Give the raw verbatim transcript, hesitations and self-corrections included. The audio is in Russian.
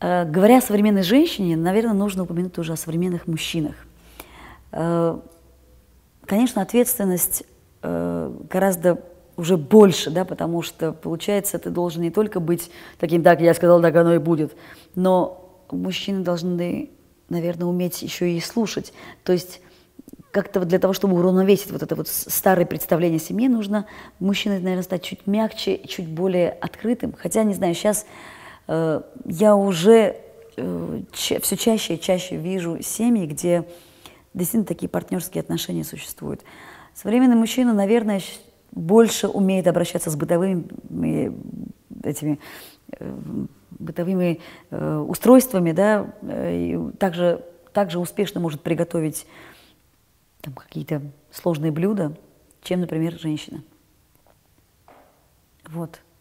Э, говоря о современной женщине, наверное, нужно упомянуть тоже о современных мужчинах. Э, конечно, ответственность э, гораздо уже больше, да, потому что, получается, ты должен не только быть таким, так, я сказал, так оно и будет, но мужчины должны, наверное, уметь еще и слушать. То есть как-то для того, чтобы уравновесить вот это вот старое представление о семье, нужно мужчине, наверное, стать чуть мягче, чуть более открытым. Хотя, не знаю, сейчас э, я уже э, ча все чаще и чаще вижу семьи, где действительно такие партнерские отношения существуют. Современный мужчина, наверное, больше умеет обращаться с бытовыми этими э, бытовыми э, устройствами, да, и также, также успешно может приготовить там какие-то сложные блюда, чем, например, женщина. Вот.